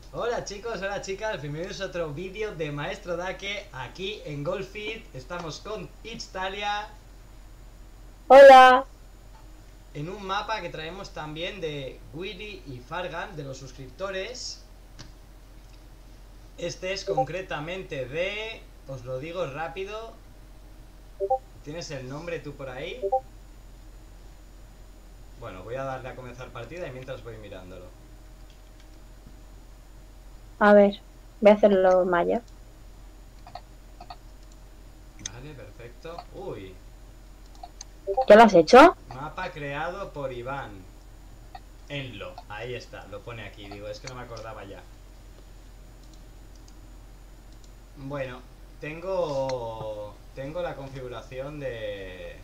Hola chicos, hola chicas, bienvenidos a otro vídeo de Maestro Dake. Aquí en Golfit estamos con Ixtalia Hola. en un mapa que traemos también de Willy y Fargan, de los suscriptores. Este es concretamente de... os lo digo rápido. ¿Tienes el nombre tú por ahí? Bueno, voy a darle a comenzar partida y mientras voy mirándolo. A ver, voy a hacerlo maya. Vale, perfecto. Uy, ¿Ya lo has hecho? mapa creado por Iván. Enlo, ahí está, lo pone aquí. Digo, es que no me acordaba ya. Bueno, tengo la configuración de...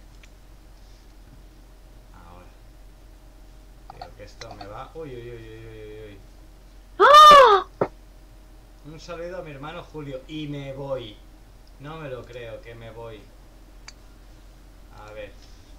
Ahora, digo que esto me va... Uy, uy, uy, uy, uy, uy. ¡Ah! Un saludo a mi hermano Julio. Y me voy. No me lo creo, que me voy. A ver.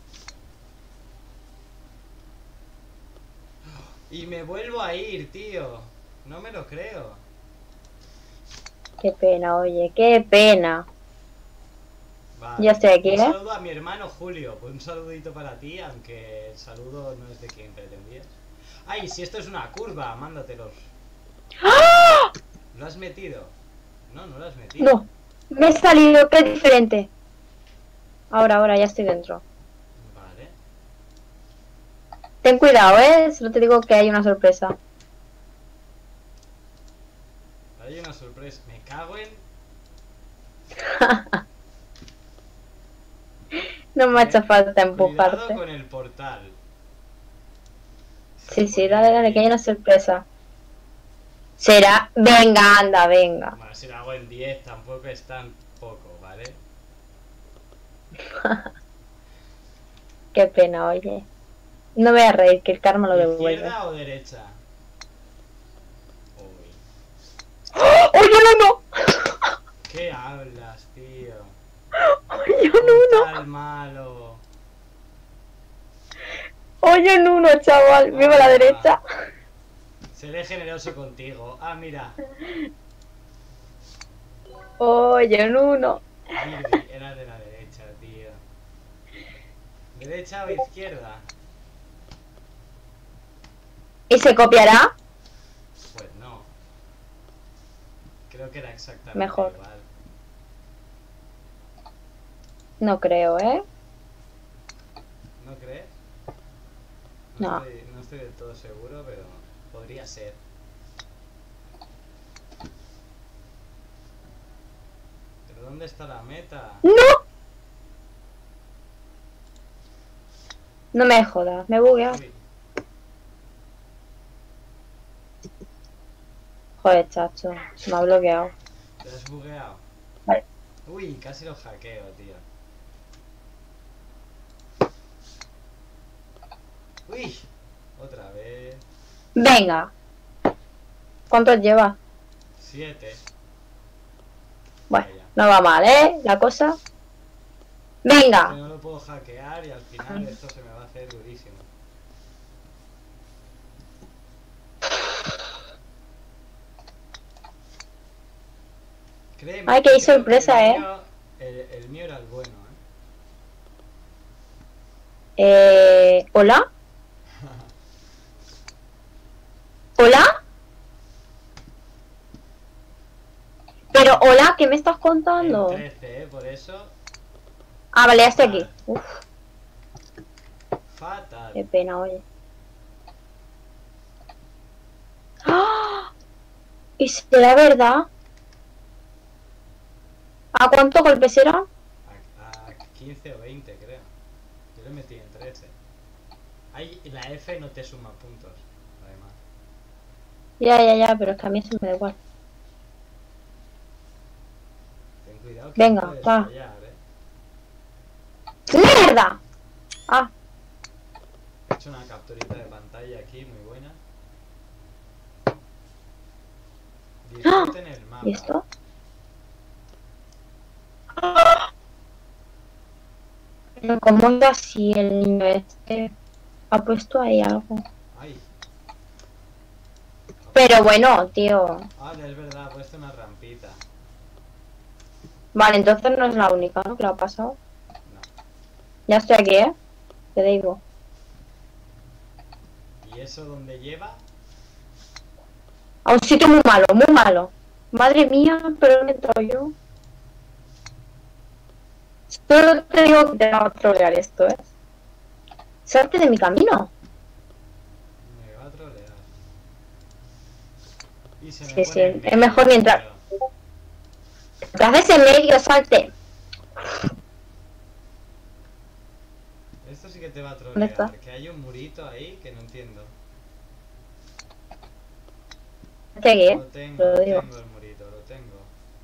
Y me vuelvo a ir, tío. No me lo creo. Qué pena, oye, qué pena. Ya Vale. estoy aquí, Un ¿eh? saludo a mi hermano Julio. Pues un saludito para ti, aunque el saludo no es de quien pretendías. Ay, si esto es una curva, mándatelos. ¡Ah! ¿Lo has metido? No, no lo has metido. No, me he salido, qué diferente. Ahora, ya estoy dentro. Vale. Ten cuidado, ¿eh? Solo te digo que hay una sorpresa. Hay una sorpresa. Me cago en... No me ha hecho falta Cuidado empujarte. con el portal. Se Sí, sí, pone dale, que hay aquí. una sorpresa. Será. Venga, anda, venga. Bueno, si lo hago en 10 tampoco es tan poco, ¿vale? Qué pena, oye. No voy a reír, que el karma lo devuelve. ¿Izquierda o derecha? Uy. ¡Oh! ¡Oye, no, no! ¿Qué hablas, tío? ¡Oye, no, Portal no! malo. Oye, en uno, chaval. Viva la Hala. derecha. Seré generoso contigo. Ah, mira. Oye, en uno. Girdi, era de la derecha, tío. ¿Derecha o izquierda? ¿Y se copiará? Pues no. Creo que era exactamente Mejor. igual. No creo, ¿eh? ¿No crees? No. No estoy del todo seguro, pero podría ser. ¿Pero dónde está la meta? ¡No! No me jodas. Me he bugueado. Uy, Joder, chacho. Se me ha bloqueado. ¿te has bugueado? Vale. Uy, casi lo hackeo, tío. Uy, otra vez. Venga. ¿Cuántos lleva? 7. Bueno, Vaya. no va mal, ¿eh? La cosa. Es que Venga. no lo puedo hackear y al final esto se me va a hacer durísimo. Créeme Ay, que que hay creo que sorpresa, ¿eh? el mío era el bueno, ¿eh? ¿Hola? ¿Hola? Pero, hola, ¿qué me estás El contando? 13, ¿eh? Por eso, Ah, vale, ya estoy fatal. aquí. Uf, Fatal. qué pena, oye. ¡Ah! ¿Y será verdad? ¿A cuántos golpes eran? A 15 o 20, creo. Yo le metí en 13. Ahí la F no te suma puntos, además. Ya, pero es que a mí eso me da igual. Ten cuidado que no Venga, puedes va. fallar, ¿eh? ¡Mierda! Ah, He hecho una capturita de pantalla aquí, muy buena. ¡ah! Disfruten el ¿Y mapa. esto? Pero ¿cómo iba así el niño este? Ha puesto ahí algo. Ay, Pero bueno, tío. Ah, es verdad, ha puesto una rampita. Vale, entonces no es la única, ¿no? Que lo ha pasado. No. Ya estoy aquí, ¿eh? Te digo. ¿Y eso dónde lleva? A un sitio muy malo, muy malo. Madre mía, pero me entro yo. Solo te digo que te va a trolear esto, ¿eh? Salte de mi camino. Me va a trolear. Y se me Sí, pone sí, en es medio, mejor ni entrar. tío. ¿Qué haces en medio? Salte. Esto sí que te va a ¿Dónde está? trolear. Que hay un murito ahí que no entiendo. Estoy aquí, ¿eh? Lo tengo, Te lo lo digo. tengo el murito, lo tengo.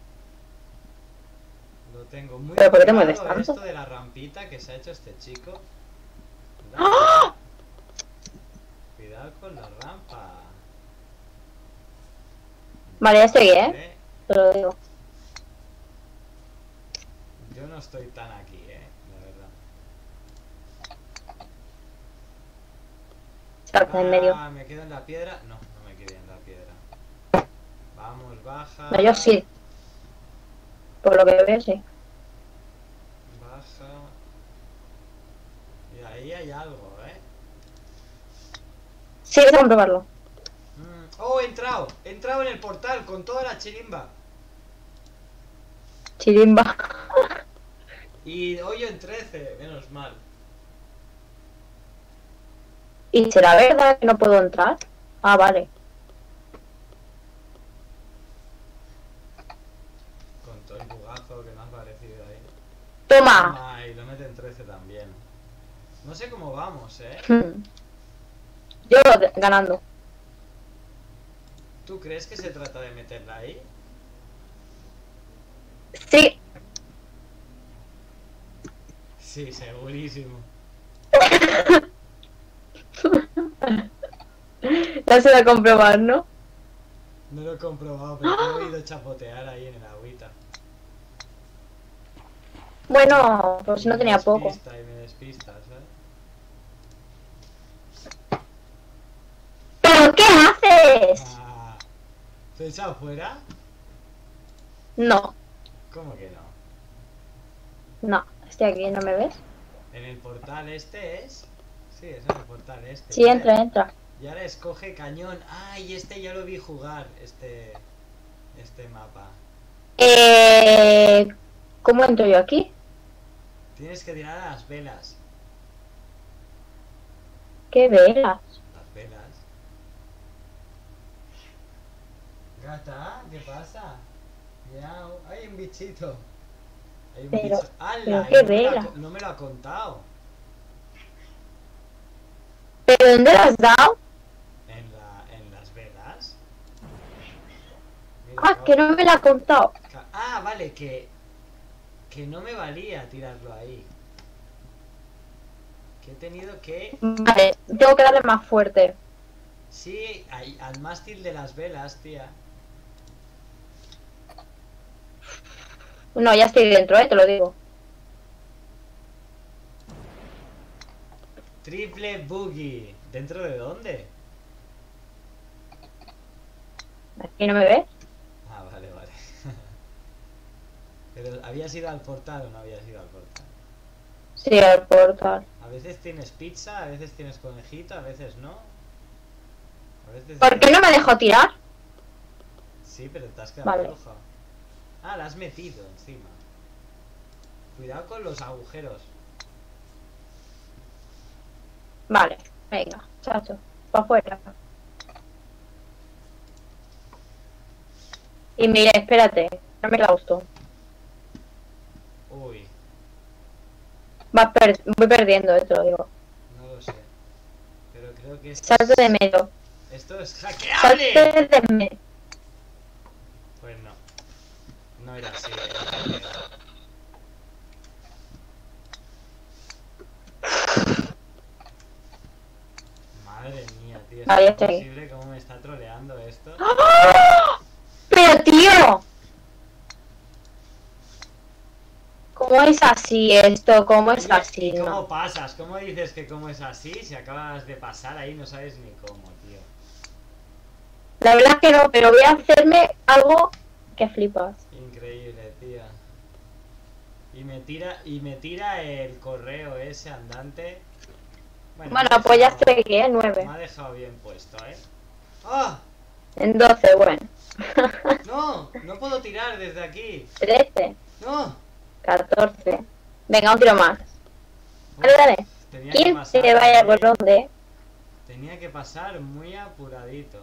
Lo tengo. Muy ¿Pero por qué te mueves currado tanto? esto de la rampita que se ha hecho este chico. ¡Ah! Cuidado con la rampa. Vale, ya estoy, ¿eh? Vale. Te lo digo. Yo no estoy tan aquí, la verdad. Salte en medio. Ah, ¿me quedo en la piedra? No, no me quedé en la piedra. Vamos, baja. No, yo sí. Por lo que veo, sí. Baja. Y ahí hay algo, Sí, vamos a comprobarlo. Oh, he entrado en el portal con toda la chirimba. Chirimba. Y hoyo en 13, menos mal. ¿Y será verdad que no puedo entrar? Ah, vale. Con todo el bugazo que me ha parecido ahí. Toma. Ay, lo mete en 13 también. No sé cómo vamos, Yo ganando. ¿Tú crees que se trata de meterla ahí? Sí. Sí, segurísimo. Ya se va a comprobar, ¿no? No lo he comprobado, pero te he oído chapotear ahí en el agüita. Bueno, pues no tenía poco. Y me despista, ¿sabes? ¿Pero qué haces? Ah, ¿te he echado fuera? No, ¿Cómo que no? no. Estoy aquí, ¿no me ves? ¿En el portal este es? Sí, es en el portal este. Sí, entra, entra. Y ahora escoge cañón. Ay, este ya lo vi jugar, este mapa. ¿Cómo entro yo aquí? Tienes que tirar a las velas. ¿Qué velas? Las velas. Gata, ¿qué pasa? Miau. Hay un bichito. Hay un Pero, bicho. ¡Hala! pero Y qué no me lo ha vela. no me lo ha contado. ¿Pero dónde lo has dado? En las velas. Mira, Ah, que no me la ha contado. Ah, vale, que no me valía tirarlo ahí. Que he tenido que... Vale, tengo que darle más fuerte. Sí, al mástil de las velas, tía. No, ya estoy dentro, te lo digo. Triple boogie. ¿Dentro de dónde? ¿Aquí no me ves? Ah, vale, vale. Pero ¿habías ido al portal o no habías ido al portal? Sí, al portal. A veces tienes pizza, a veces tienes conejito, a veces no. A veces... ¿Por qué no me dejó tirar? Sí, pero te has quedado Vale. floja. Ah, la has metido encima. Cuidado con los agujeros. Vale, venga, chacho, para afuera. Y mira, espérate, no me claustro. Uy, Voy perdiendo, te lo digo. no lo sé. Pero creo que esto Salte de es... medio. ¡Esto es hackeable! Salte de medio. Pues no. No era así. Era... Madre mía, tío. Ahí ¿Es estoy. posible cómo me está troleando esto? ¡Ah! ¡Pero tío! ¿Cómo es así esto? ¿Cómo es así? ¿Y cómo No. pasas? ¿Cómo dices que cómo es así? Si acabas de pasar ahí no sabes ni cómo, tío. La verdad es que no, pero voy a hacerme algo que flipas. Increíble, tía. Y me tira el correo ese andante. Bueno, Bueno, pues ya estoy aquí, me 9. ha dejado bien puesto, ¿eh? ¡Ah! En 12, bueno. ¡No! No puedo tirar desde aquí. 13, ¡No! 14. Venga, un tiro más. Uf, Dale, dale. tenía que 15, pasar, vaya por donde. tenía que pasar muy apuradito.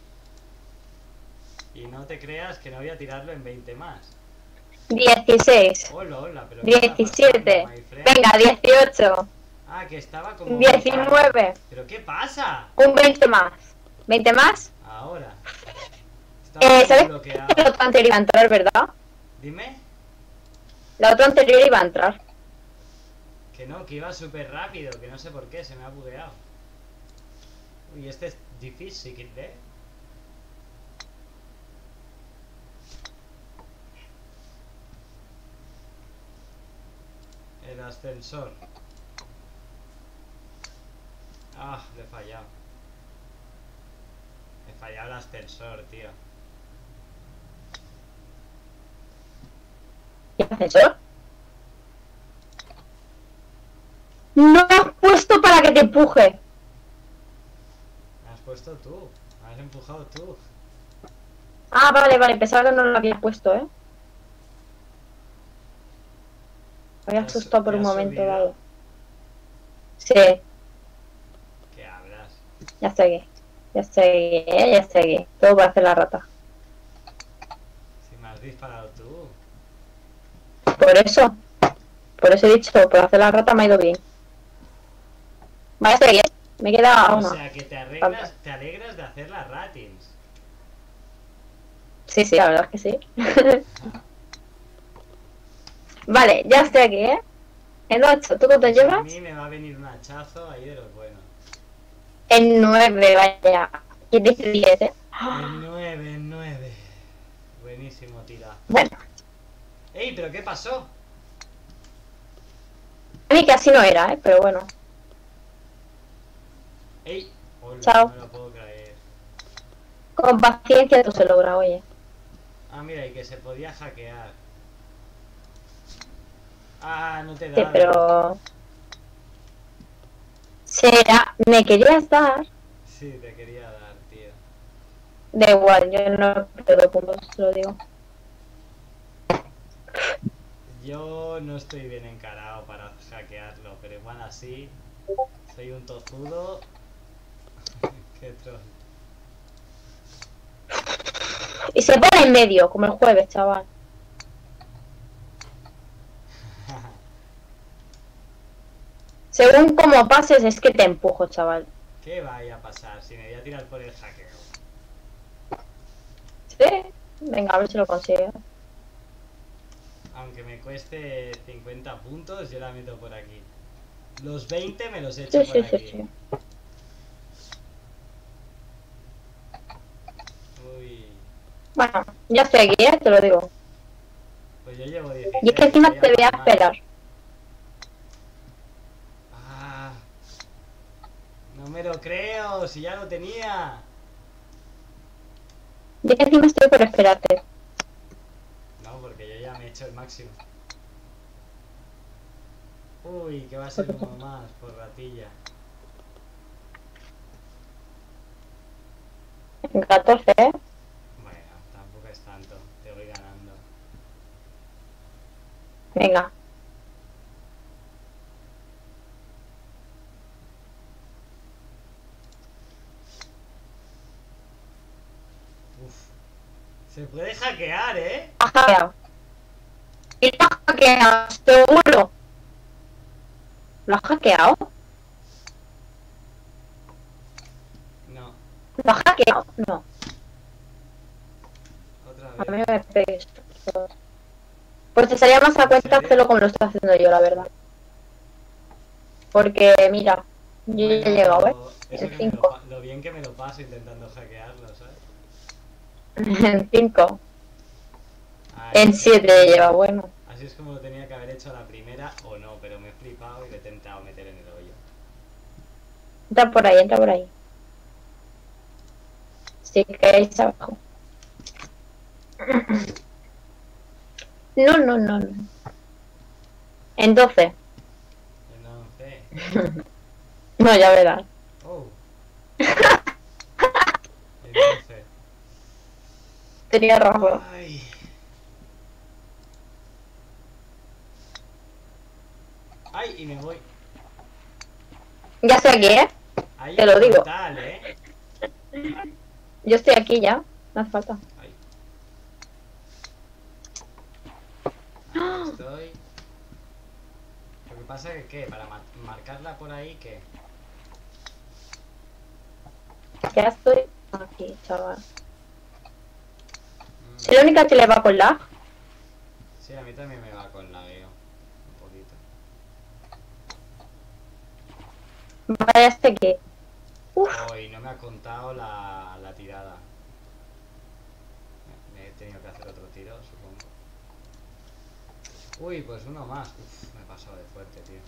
Y no te creas que no voy a tirarlo en 20 más. 16. Hola, hola, pero ¿qué está 17. pasando, my friend? Venga, 18. Ah, que estaba como... 19. ¿Pero qué pasa? Un 20 más. ¿20 más? Ahora. Estaba como ¿Sabes bloqueado. que la otra anterior iba a entrar, verdad? Dime. La otra anterior iba a entrar. Que no, que iba súper rápido, que no sé por qué, se me ha bugueado. Uy, este es difícil, ¿eh? El ascensor. Ah, le he fallado. He fallado el ascensor, tío. ¿Y el ascensor? No has puesto para que te empuje. Me has puesto tú. Me has empujado tú. Ah, vale, vale. Pensaba que no lo habías puesto, ¿eh? Me había asustado por ¿Te un has momento subido? dado. Sí, ¿Qué hablas? ya estoy aquí. Ya estoy aquí, ya estoy aquí. Todo para hacer la rata. Si me has disparado tú. Por eso. Por eso he dicho, por hacer la rata me ha ido bien. Vale, estoy aquí. Me queda a O uno. sea, que te alegras de hacer las ratings. Sí, sí, la verdad es que sí. Vale, ya estoy aquí, ¿eh? En 8, ¿tú cuánto Pues a llevas? mí me va a venir un hachazo ahí de los buenos. En 9, vaya. Y dice 10, ¿eh? En 9, en 9. Buenísimo, tira. Bueno, ¡Ey! ¿Pero qué pasó? a mí casi no era, ¿eh? Pero bueno. ¡Ey! Hola, Chao. no me lo puedo creer. Con paciencia tú se logra, oye. Ah, mira, y que se podía hackear. Ah, no te he Sí, dado. pero... Será... ¿Me querías dar? Sí, te quería dar, tío. Da igual, yo no pierdo puntos, te lo digo. Yo no estoy bien encarado para hackearlo, pero igual así. Soy un tozudo. Qué troll. Y se pone en medio, como el jueves, chaval. Según como pases, es que te empujo, chaval. ¿Qué vaya a pasar si me voy a tirar por el hackeo? ¿Sí? Venga, a ver si lo consigo. Aunque me cueste 50 puntos, yo la meto por aquí. Los 20 me los echo Sí, por sí, sí, aquí. sí. Uy. Bueno, ya estoy aquí, te lo digo. Pues yo llevo 16. Y es que encima te voy a más. esperar. Ah, no me lo creo, si ya lo tenía. Y es que encima estoy por esperarte. No, porque yo ya me he hecho el máximo. Uy, que va a ser uno más por ratilla. En 14, ¿eh? Bueno, tampoco es tanto, te voy ganando. Venga. Uf. Se puede hackear, ¿eh? Ha hackeado. Y lo has hackeado, seguro. ¿Lo has hackeado? No, ¿Lo has hackeado? No. otra A mí vez. no me pegues. Pues te salía más a ¿En cuenta serio? hacerlo como lo estoy haciendo yo, la verdad. Porque, mira, yo ya he llegado, ¿eh? Eso En que 5. lo bien que me lo paso intentando hackearlo, ¿sabes? En 5. Ah, En 7 lleva, bueno. Así es como lo tenía que haber hecho a la primera o no, pero me he flipado y le he intentado meter en el hoyo. Entra por ahí, entra por ahí. Si queréis abajo. No, no, no, no. En 12. En 11. No, ya verás. Oh. En 12. Tenía razón. Ay. Ay, y me voy. Ya estoy aquí, ¿eh? Ahí Te lo digo. portal, Yo estoy aquí ya. No hace falta. Ahí. Ahí estoy. Lo que pasa es que, ¿qué? Para marcarla por ahí, ¿qué? Ya estoy aquí, chaval. Mm, Es la única que le va con lag. Sí, a mí también me va con la veo. Un poquito. Vaya este aquí. Uf, Hoy no me ha contado la tirada. Me he tenido que hacer otro tiro, supongo. Uy, pues uno más. Uf, me he pasado de fuerte, tío.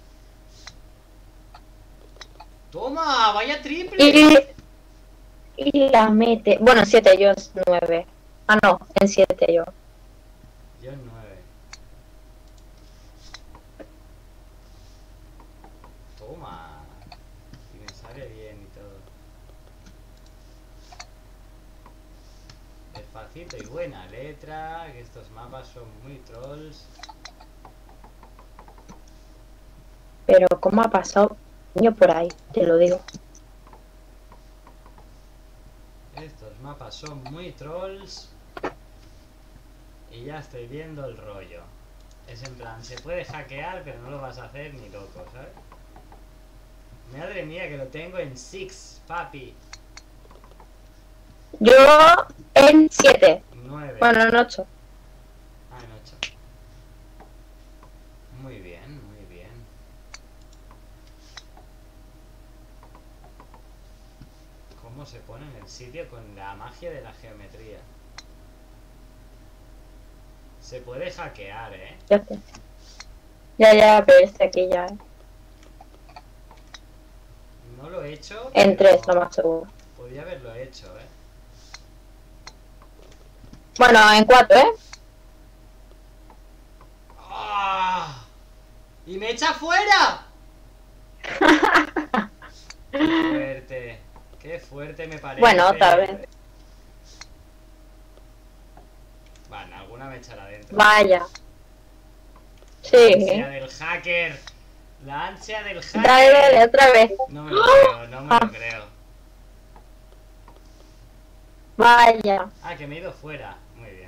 ¡Toma! ¡Vaya triple! y la mete. Bueno, 7, yo es 9. Ah, no, en 7 yo. Yo en 9. Toma. Y me sale bien y todo. Despacito y buena letra. Que estos mapas son muy trolls. Pero ¿cómo ha pasado niño por ahí? Te lo digo. Estos mapas son muy trolls. Y ya estoy viendo el rollo. Es en plan, se puede hackear, pero no lo vas a hacer ni loco, ¿sabes? Madre mía, que lo tengo en 6, papi. Yo en 7. 9. Bueno, en 8. Ah, en 8. Muy bien, muy bien. ¿Cómo se pone en el sitio con la magia de la geometría? Se puede hackear, ¿eh? Ya sé. Ya, pero este aquí ya. No lo he hecho, En pero 3, lo más seguro. podría haberlo hecho, ¿eh? Bueno, en 4, ¿eh? ¡Ah! ¡Y me echa fuera! ¡Qué fuerte! ¡Qué fuerte me parece! Bueno, otra vez. Bueno, alguna me echará adentro. Vaya. La Sí. ansia del hacker. La ansia del hacker. Dale, otra vez. No me lo creo, no me lo creo. Vaya. Ah, que me he ido fuera. Muy bien.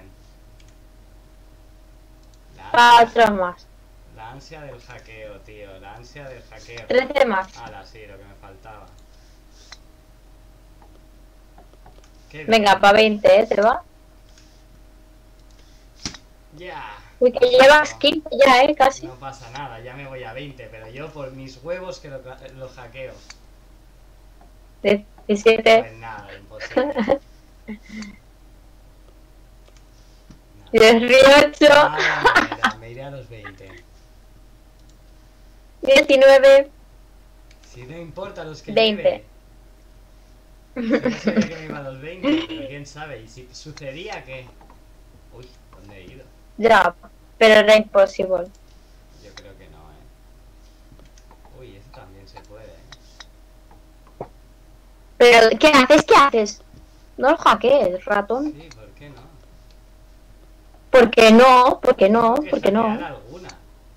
Cuatro más. La ansia del hackeo, tío. La ansia del hackeo. 13 más. Ala, sí, lo que me faltaba. Qué Venga, bien. para 20, ¿eh? ¿Te va? Ya. Uy, que llevas 15 ya, ¿eh? Casi. No pasa nada, ya me voy a 20, pero yo por mis huevos que lo hackeo. 17. Pues nada, imposible. Nada. 18. Nada, manera, me iré a los 20. 19. Si no importa los que 20. lleve. Yo no sabía que me iba a los 20, pero quién sabe. Y si sucedía que... Uy, ¿dónde he ido? Ya, pero era imposible. Yo creo que no, Uy, eso también se puede, Pero, ¿qué haces? ¿Qué haces? No lo hackees, ratón. Sí, ¿por qué no? ¿Por qué no? ¿Por qué no? Tengo que ¿Por qué no? hackear alguna.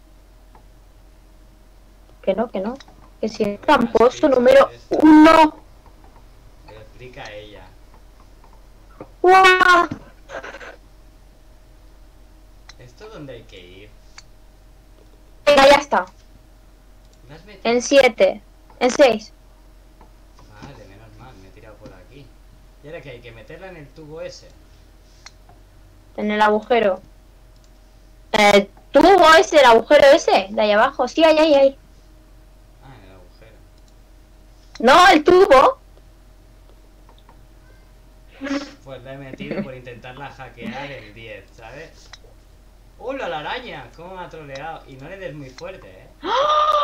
Que no, que no. Que si es Pero tramposo así, número esto. 1. Me lo explica ella. ¡Guau! ¿Esto dónde hay que ir? Venga, ya está. ¿Me has metido? En 7. En 6. Vale, menos mal, me he tirado por aquí. ¿Y ahora que hay que meterla en el tubo ese? En el agujero. El tubo ese, el agujero ese. De ahí abajo. Sí, ahí. Ah, en el agujero. No, el tubo. Pues la he metido por intentarla hackear el 10, ¿sabes? ¡Hola, la araña! ¿Cómo me ha troleado? Y no le des muy fuerte, ¿eh?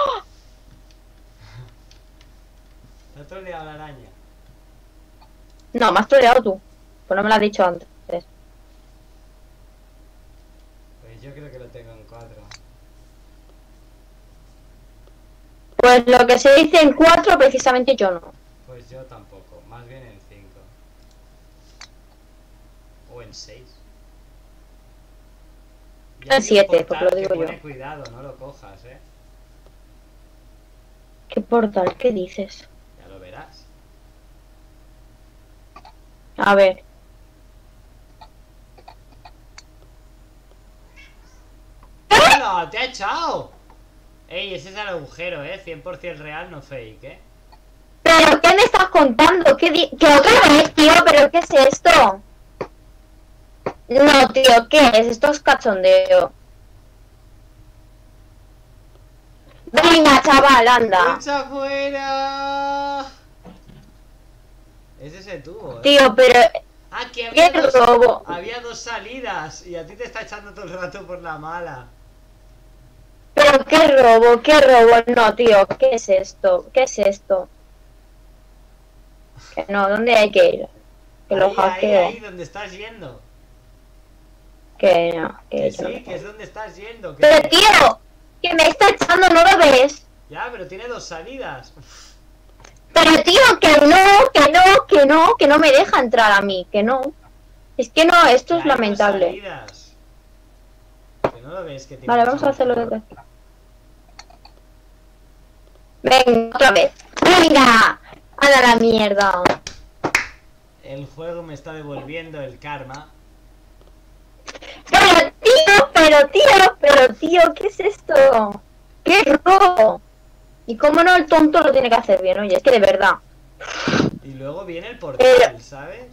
Te ha troleado la araña. No, me has troleado tú. Pues no me lo has dicho antes. Pues yo creo que lo tengo en 4. Pues lo que se dice en 4, precisamente yo no. Pues yo tampoco, más bien en 5. O en 6. En 7, pues lo digo yo. Cuidado, no lo cojas, ¿Qué portal? ¿Qué dices? Ya lo verás. A ver. ¡Hola! ¡Te ha echado! Ey, ese es el agujero, 100% real, no fake, ¿Pero qué me estás contando? ¿Qué otra vez, tío? ¿Pero qué es esto? No, tío, ¿qué es? Esto es cachondeo. Venga, chaval, anda. ¡Echa fuera! Ese es el tubo, Tío, pero... Ah, que ¿Qué robo? había 2 salidas y a ti te está echando todo el rato por la mala. Pero qué robo, qué robo. No, tío, ¿qué es esto? ¿Qué es esto? Que no, ¿dónde hay que ir? Que lo hackeo. Ahí, donde estás yendo. Que no, Que yo no sí, me- que es donde estás yendo. Pero tío, que me está echando, ¿no lo ves? Ya, pero tiene 2 salidas. Pero tío, que no me deja entrar a mí, que no. Es que no, esto Que es hay 2 lamentable. salidas. Que no lo ves que tiene Vale, dos vamos a hacerlo salidas. desde aquí. Venga, otra vez. Venga, a la mierda. El juego me está devolviendo el karma. Pero tío, ¿qué es esto? ¡Qué robo! Y cómo no, el tonto lo tiene que hacer bien, oye, es que de verdad. Y luego viene el portal, Pero- ¿sabes?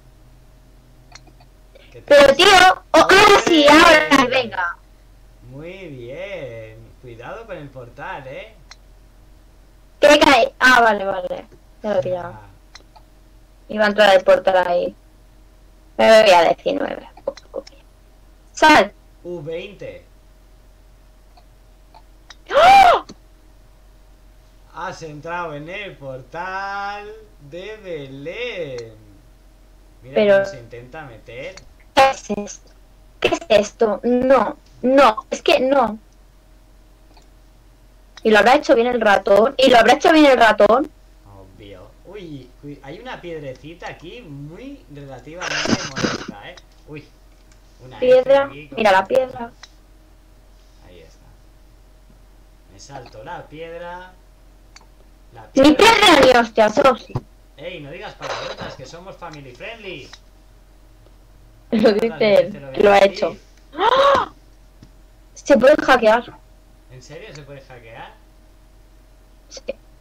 Que te- Pero tío, ahora sí, ahora, venga. Muy bien. Cuidado con el portal, ¿Qué cae? Ah, vale, vale. Ya lo he pillado. Ah, Iba a entrar el portal ahí. Me voy a 19. ¡Sal! U20. ¡Oh! Has entrado en el portal de Belén. Mira Pero- cómo se intenta meter. ¿Qué es esto? ¿Qué es esto? No, no, es que no. ¿Y lo habrá hecho bien el ratón? ¿Y lo habrá hecho bien el ratón? Obvio. Uy, hay una piedrecita aquí muy relativamente molesta, Uy, una F Piedra, aquí con- mira la piedra. Ahí está. Me salto la piedra. La Ni piedra. piedra ni hostias, eso sí. Ey, no digas palabrotas, que somos family friendly. Lo ¿Cuántas dice veces él, te voy que lo a ha decir? hecho. ¡Ah! Se puede hackear. ¿En serio se puede hackear? Sí.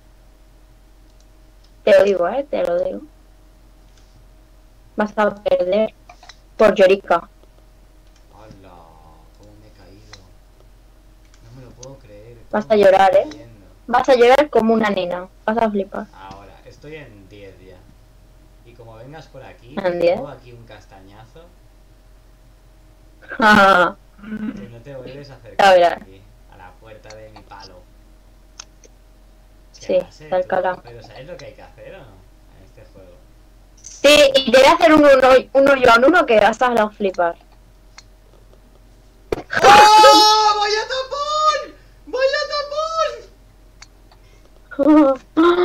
Te lo digo, te lo digo. Vas a perder por Yorika. Hola, cómo me he caído. No me lo puedo creer. Vas ¿cómo a me llorar, estoy cayendo? Vas a llorar como una nena. Vas a flipar. Ahora, estoy en 10 ya. Y como vengas por aquí, ¿En 10? tengo aquí un castañazo Ah, que no te vuelves a Ya acercar verás. aquí, a la puerta de mi palo. Sí, Ya sé, está el tú, calao. pero ¿sabes lo que hay que hacer o no? En este juego. sí, y te voy a hacer un uno en uno que vas a flipar. ¡Oh! ¡Vaya tapón! ¡Vaya tapón!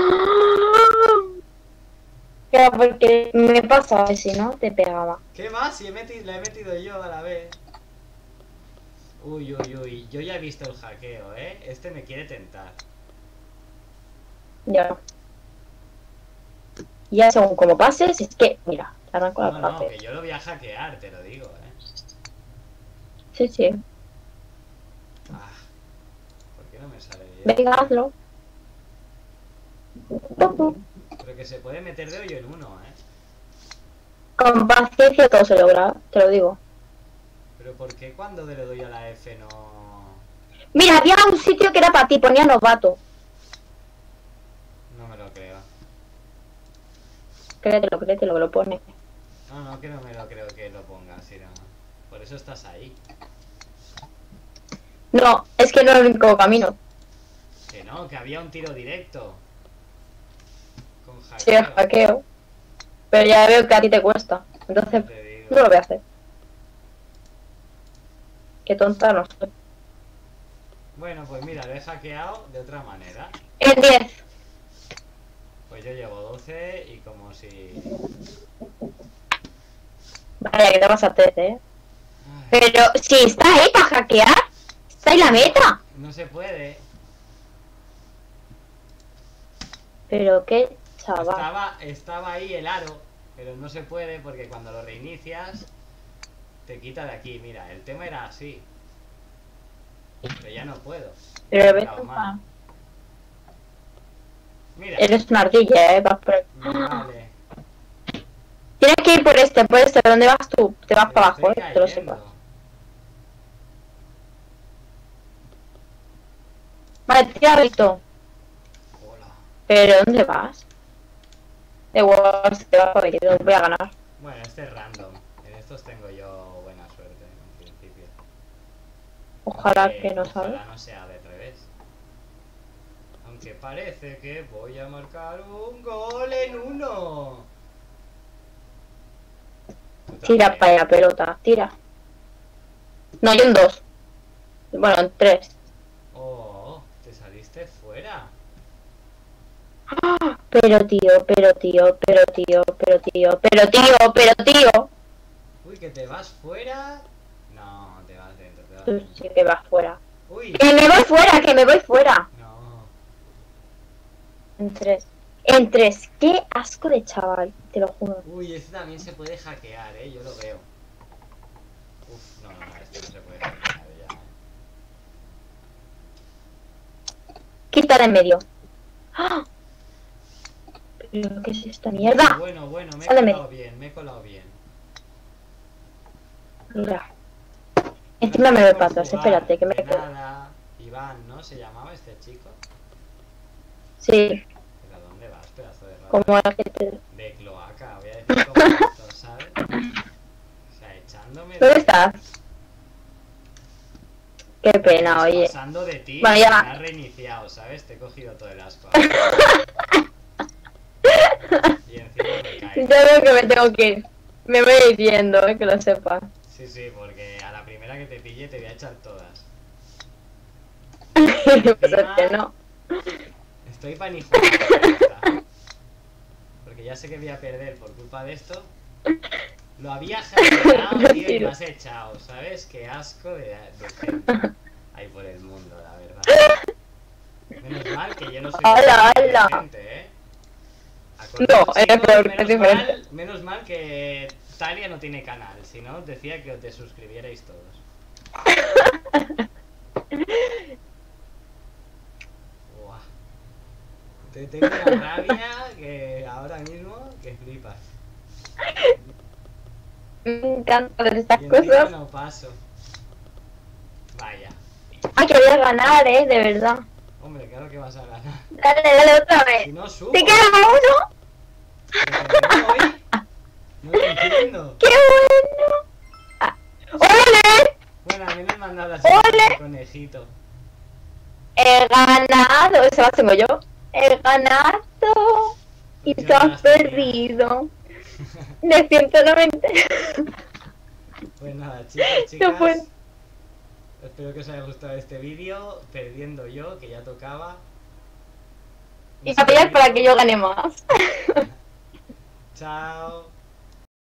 Era porque me pasaba y si no, te pegaba. ¿Qué más? Si la he metido yo a la vez. Uy, uy, uy. Yo ya he visto el hackeo, Este me quiere tentar. Ya. Ya según como pases, es que, mira, te arranco la No, no, parte. que yo lo voy a hackear, te lo digo, Sí, sí. Ah, ¿por qué no me sale bien? Venga, hazlo. Pero que se puede meter de hoyo en uno, Con paciencia todo se logra, te lo digo. Pero ¿por qué cuando le doy a la F no...? Mira, había un sitio que era para ti, ponía novato. No me lo creo. Créetelo, que lo pone. No, no, que no me lo creo que lo pongas, sino... Por eso estás ahí. No, es que no es el único camino. Que no, que había un tiro directo. Con Sí, hackeo. hackeo. Pero ya veo que a ti te cuesta. Entonces, Te digo. no lo voy a hacer. Qué tonta no soy. Bueno, pues mira, lo he hackeado de otra manera. El 10. Pues yo llevo 12 y como si... Vaya, que te vas a 13, Ay, Pero si está ahí para hackear, está ahí la meta. no se puede. Pero qué chaval. Estaba ahí el aro, pero no se puede porque cuando lo reinicias te quita de aquí. Mira, el tema era así. Pero ya no puedo. Pero Me he ves quedado tú, mal. Mira, eres una ardilla, vas por aquí. vale. Tienes que ir por este. ¿Dónde vas tú? Te vas para abajo, Estoy te lo cayendo. sepas. Vale, tira recto. Hola. ¿Pero dónde vas? De igual, si te vas para aquí, voy a ganar. Bueno, este es random. En estos tengo yo buena suerte, en principio. Ojalá Aunque que no sabes. Ojalá no sea de revés. Aunque parece que voy a marcar un gol en uno. Tú Tira también. para allá, pelota, tira. No, hay un 2. Bueno, en 3. Oh, te saliste fuera. Pero tío. Uy, que te vas fuera. No, te vas dentro, te vas Tú dentro. sí que vas fuera. Uy, ¡Que me voy fuera! no. En 3. En 3. Qué asco de chaval, te lo juro. Uy, este también se puede hackear, yo lo veo. Uf, no, este no se puede hackear ya. Quita de en medio. ¡Ah! ¿Pero qué es esta mierda? Bueno, me he Sale colado bien, me he colado bien. Mira. Encima me voy para atrás, Jugar, espérate, que me de quedo. nada. Iván, ¿no? ¿Se llamaba este chico? Sí, ¿Pero a dónde vas, pedazo de rata? como el que te... De cloaca, voy a decir como esto, ¿sabes? O sea, echándome ¿Dónde de... estás? Qué pena, Estás oye. pasando de ti, Bueno, ya. me has reiniciado, ¿sabes? Te he cogido todo el asco. Y encima me Yo caigo. creo que me tengo que ir. Me voy diciendo, que lo sepas. Sí, porque a la primera que te pille te voy a echar todas. Pues es que no. Estoy para ni jugar a esta. Porque ya sé que voy a perder por culpa de esto. Lo había hackeado, tío, y lo has echado, ¿sabes? Qué asco de gente hay por el mundo, la verdad. Menos mal que yo no soy ¡Hala, de hala! gente, No, es peor, es menos diferente. menos mal que Talia no tiene canal, si no os decía que os te suscribierais todos. Buah. Te tengo una rabia que ahora mismo que flipas. Me encanta ver estas Y encima cosas. no paso. Vaya. Ah, que voy a ganar, de verdad. Hombre, claro que vas a ganar. Dale otra vez. Si no subo. ¡Te queda uno! Pero me voy. No te entiendo. ¡Qué bueno! Ah. ¡Ole! Bueno, al menos me han dado la ¡Ole! de conejito. He ganado. Ese la tengo yo. He ganado. Y Pues tú yo no has las tenía. perdido. De 190. Pues nada, chicos, No chicas. puedo. Espero que os haya gustado este vídeo. Perdiendo yo, que ya tocaba. Y para que yo gane más. Chao.